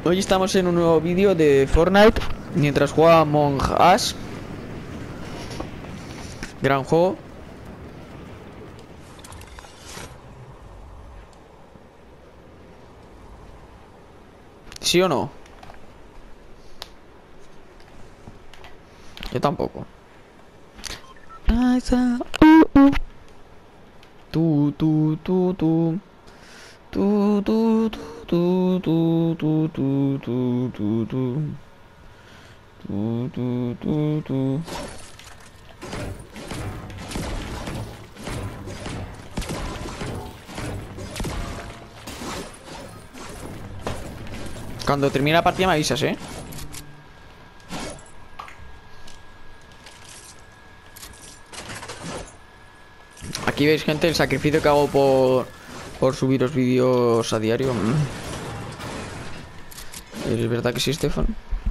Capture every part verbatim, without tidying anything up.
Hoy estamos en un nuevo vídeo de Fortnite mientras juega Among Us. Gran juego. ¿Sí o no? Yo tampoco. Tú, tú, tú, tú. Tú, tú, tú, tú, tú, tú, tú, tú, tú. Tú, tú, tú, tú. Cuando termine la partida me avisas, ¿eh? Aquí veis, gente, el sacrificio que hago por, por subiros vídeos a diario. ¿Es verdad que sí, Stefan?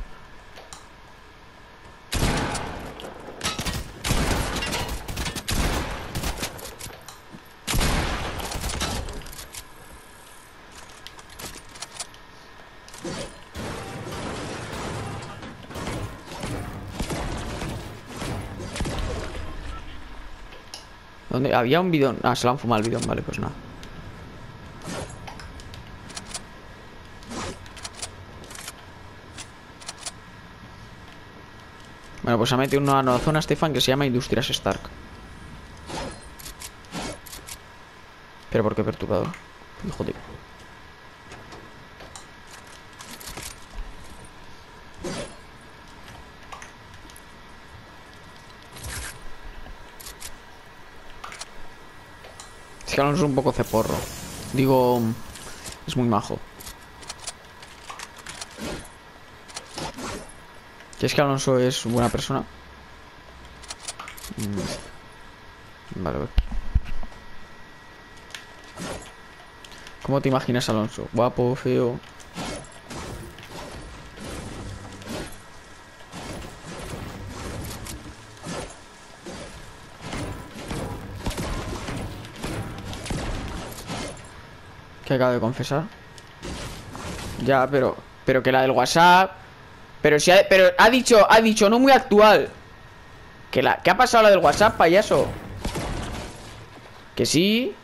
¿Dónde? Había un bidón. Ah, se lo han fumado el bidón. Vale, pues nada. Bueno, pues ha metido una nueva zona, Stefan, que se llama Industrias Stark. Pero ¿por qué perturbador? Hijo de... Es que Alonso es un poco ceporro. Digo... Es muy majo. ¿Qué es que Alonso es buena persona? Mm. Vale, vale. ¿Cómo te imaginas a Alonso? ¿Guapo, feo? ¿Qué acabo de confesar? Ya, pero... Pero que la del WhatsApp... Pero si ha, pero ha dicho, ha dicho, no muy actual. ¿Qué, la, ¿Qué ha pasado la del WhatsApp, payaso? Que sí.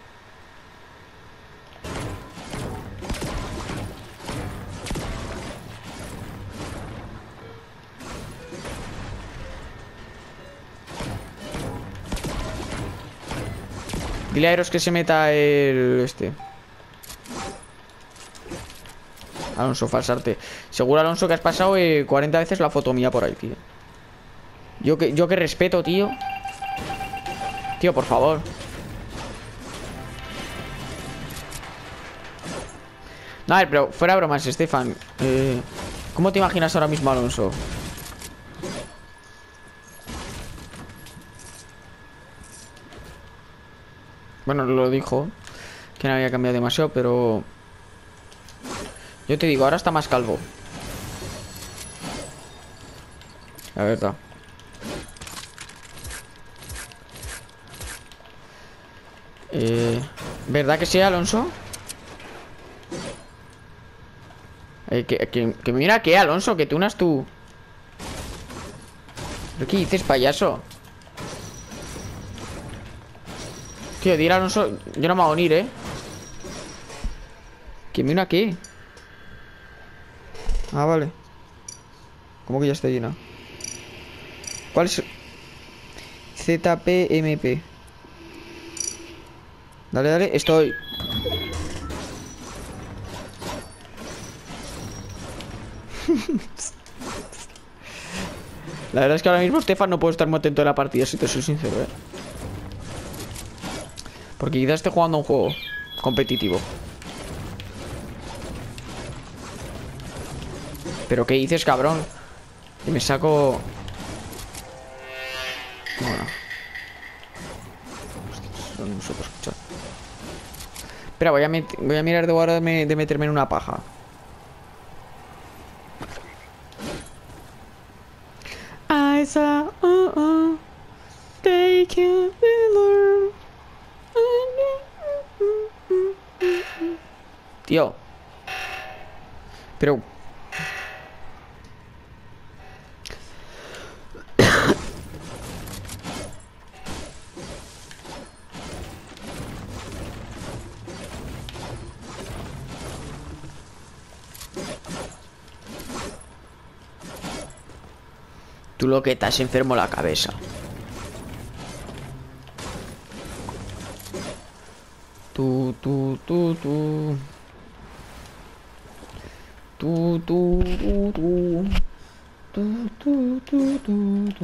Dile a Eros que se meta el... Este Alonso, falsarte. Seguro, Alonso, que has pasado eh, cuarenta veces la foto mía por ahí, tío. Yo que, yo que respeto, tío. Tío, por favor. No, a ver, pero fuera bromas, Estefan. eh, ¿Cómo te imaginas ahora mismo a Alonso? Bueno, lo dijo, que no había cambiado demasiado, pero... Yo te digo, ahora está más calvo. La verdad. Eh, ¿Verdad que sí, Alonso? Eh, que, que, que mira que, Alonso, que te unas tú. ¿Pero qué dices, payaso? Tío, dile a Alonso, yo no me voy a unir, ¿eh? ¿Que me una qué? Ah, vale. ¿Cómo que ya está llena? ¿Cuál es? Z P M P. Dale, dale, estoy. La verdad es que ahora mismo, Stefan, no puedo estar muy atento de la partida, si te soy sincero, ¿eh? Porque quizás esté jugando un juego competitivo. ¿Pero qué dices, cabrón? Que me saco... Bueno. Hostia, no se puede escuchar. Espera, voy a, voy a mirar de ahora de, de meterme en una paja. I saw, uh, uh, they can't be learned. Tío. Pero Tú lo que estás enfermo la cabeza. Tú, tú, tú, tú. Tú, tú, tú, tú. Tú, tú, tú, tú, tú,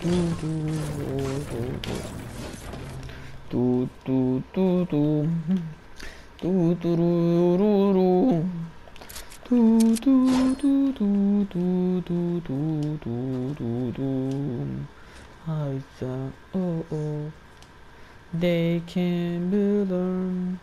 tú, tú, tú, tú. Tú, turururu. Tú, tú, tú, tú, tú, tú, tú, tú, tú, tú. I said, oh, oh. They can be learned.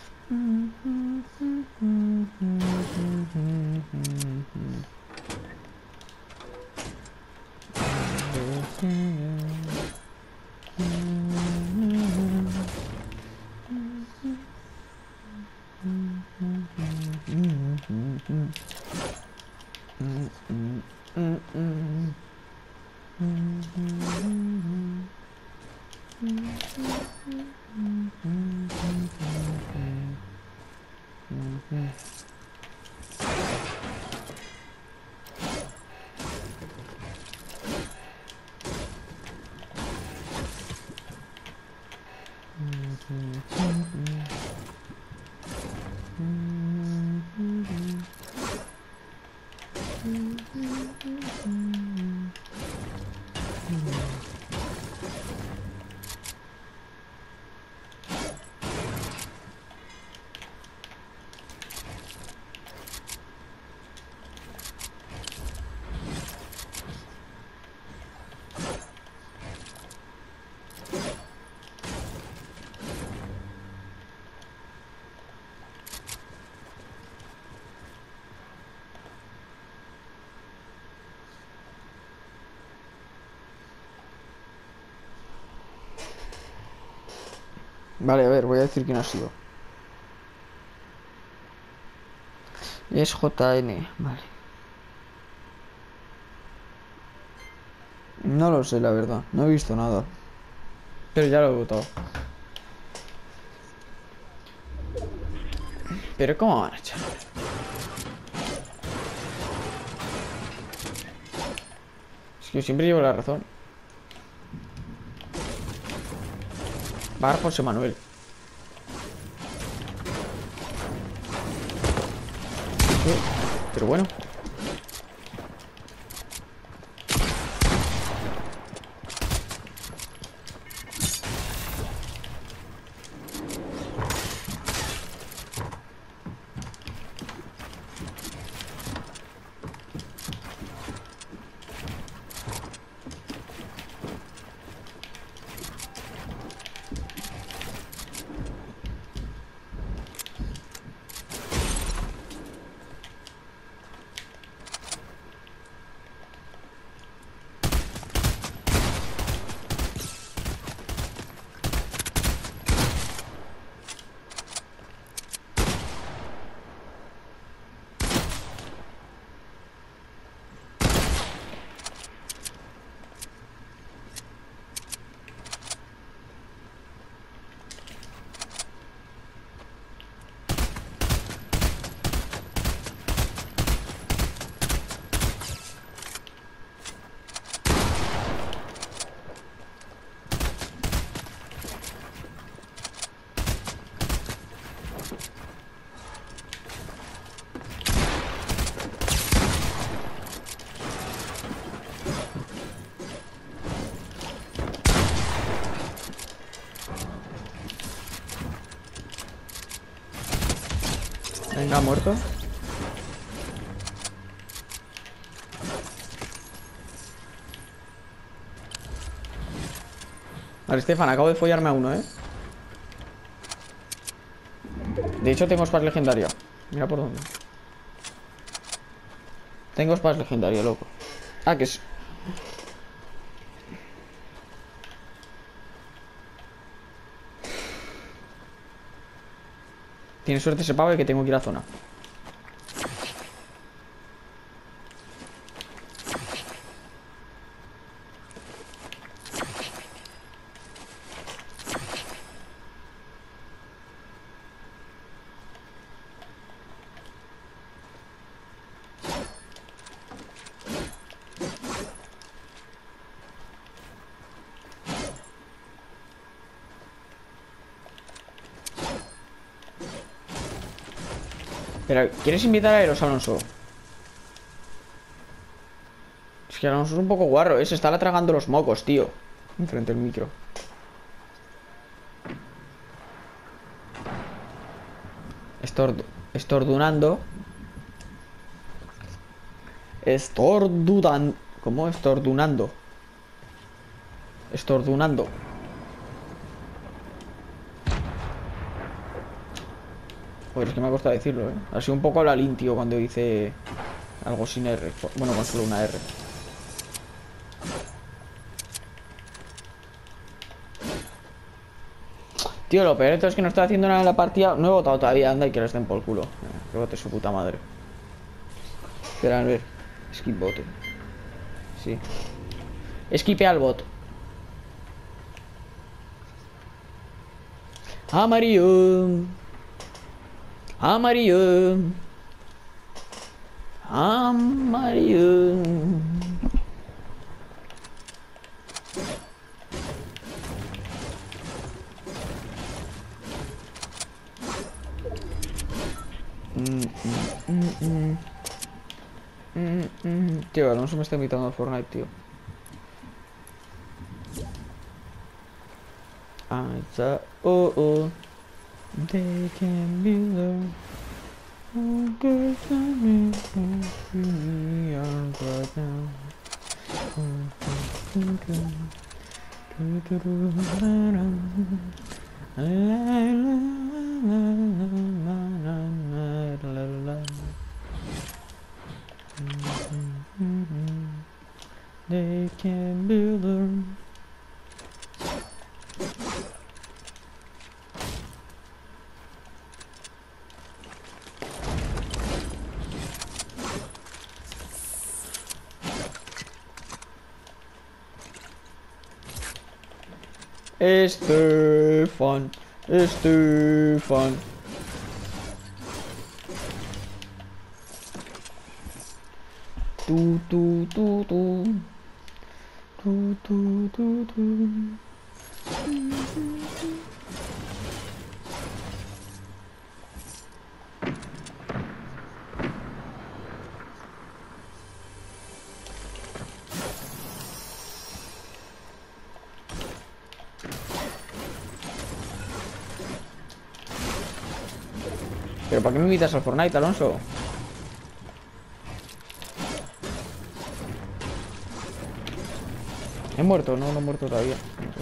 Vale, a ver, voy a decir quién ha sido. Es J N, vale. No lo sé, la verdad. No he visto nada. Pero ya lo he votado. Pero ¿cómo van a echar? Es que yo siempre llevo la razón. Va a dar José Manuel. Sí, pero bueno. Venga, muerto. Vale, Estefan, acabo de follarme a uno, ¿eh? De hecho, tengo spas legendaria. Mira por dónde. Tengo spas legendaria, loco. Ah, que es... Tiene suerte ese pavo de que tengo que ir a zona. Pero, ¿quieres invitar a Eros, Alonso? Es que Alonso es un poco guarro, ¿eh? Se está tragando los mocos, tío. Enfrente del micro. Estordu Estordunando. Estordudan. ¿Cómo? Estordunando. Estordunando. Joder, es que me ha costado decirlo, ¿eh? Ha sido un poco hablalín, tío, cuando dice algo sin R. Bueno, con solo una R. Tío, lo peor es que no estoy haciendo nada en la partida. No he votado todavía, anda, y que les den por el culo. Que vote su puta madre. Espera, a ver. Skip vote. Sí. Skipe al bot. Amarillo. Amarillo. Amarillo. Mm, mm, mm, mm. Mm, mm. Tío, Alonso me está invitando al Fortnite, tío. I thought, oh, oh, they can be there. Oh, good time we are right now. They can be there. Estefan, Estefan. Tu, tu, tu, tu. Tu, tu, tu, tu. ¿Pero para qué me invitas al Fortnite, Alonso? ¿He muerto? No, no he muerto todavía.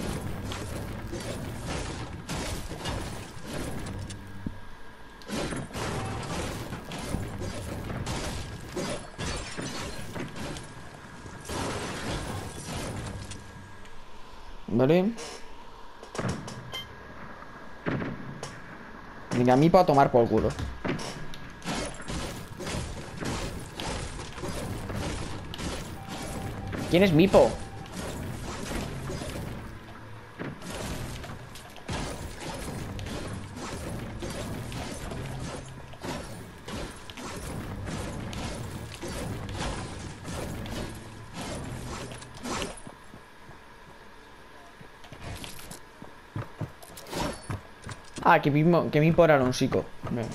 Vale. Mira, a mí para tomar por culo. ¿Quién es Mipo? Ah, que Mipo, que Mipo era Alonsico. Bueno.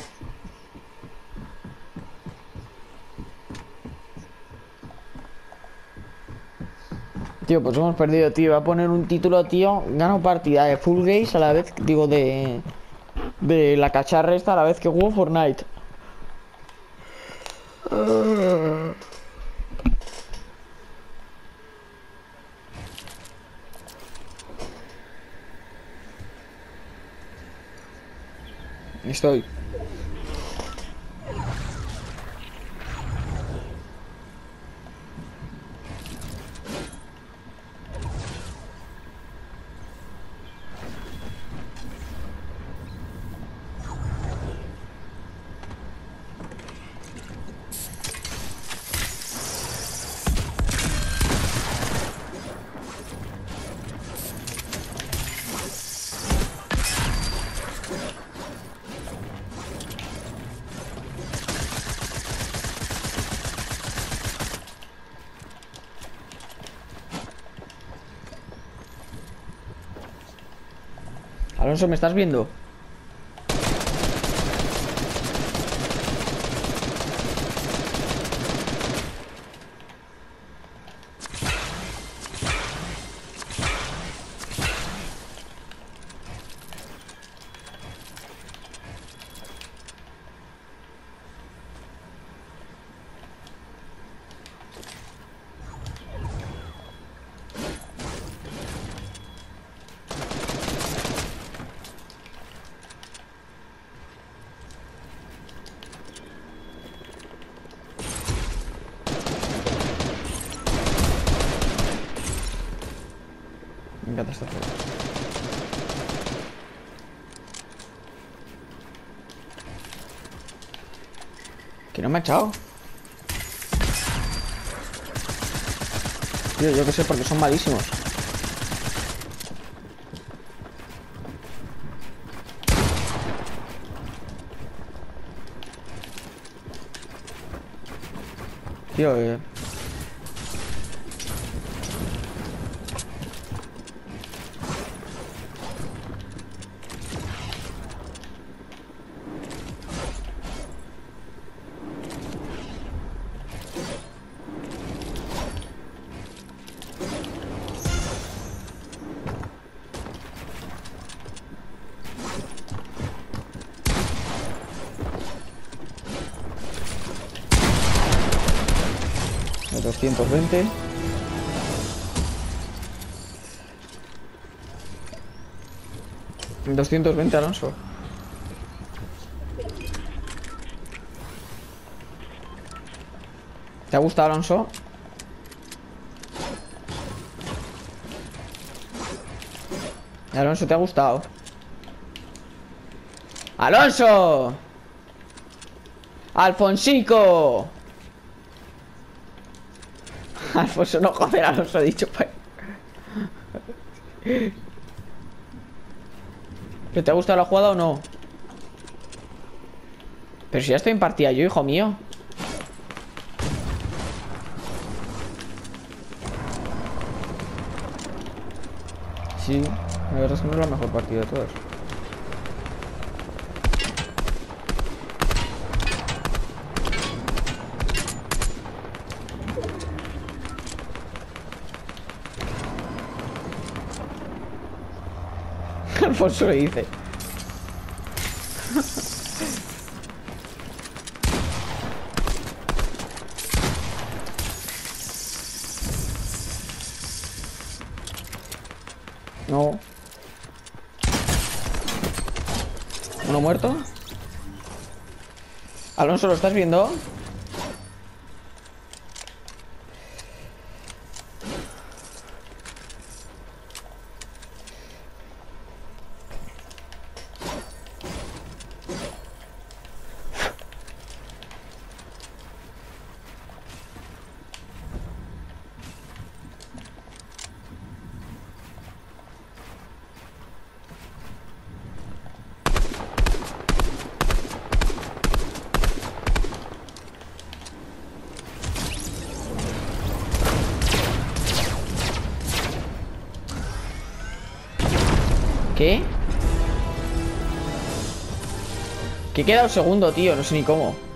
Tío, pues hemos perdido, tío. Va a poner un título, tío. Gano partida de Full Gaze a la vez, digo, de... De la cacharra esta a la vez que juego Fortnite. Estoy. Alonso, ¿me estás viendo? Me encanta esta juego. Que no me ha echado. Tío, yo que sé, porque son malísimos. Tío, eh... doscientos veinte. doscientos veinte, Alonso. ¿Te ha gustado, Alonso? Alonso, ¿te ha gustado? ¡Alonso! ¡Alfonsico! Alfonso, no, joder, Alonso, he dicho pues. ¿Pero te ha gustado la jugada o no? Pero si ya estoy en partida yo, hijo mío. Sí, la verdad es que no es la mejor partida de todas. Alfonso le dice. No. ¿Uno muerto? Alonso, ¿lo estás viendo? ¿Qué? Que queda un segundo, tío, no sé ni cómo.